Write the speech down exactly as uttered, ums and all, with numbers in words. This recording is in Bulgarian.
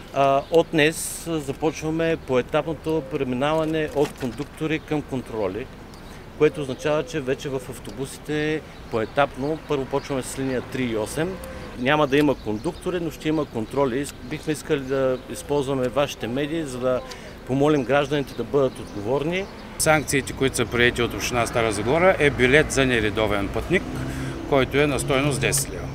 От днес започваме поетапното преминаване от кондуктори към контроли, което означава, че вече в автобусите поетапно първо почваме с линия три и осем. Няма да има кондуктори, но ще има контроли. Бихме искали да използваме вашите медии, за да помолим гражданите да бъдат отговорни. Санкциите, които са приети от община Стара Загора, е билет за нередовен пътник, който е на стойност десет лева.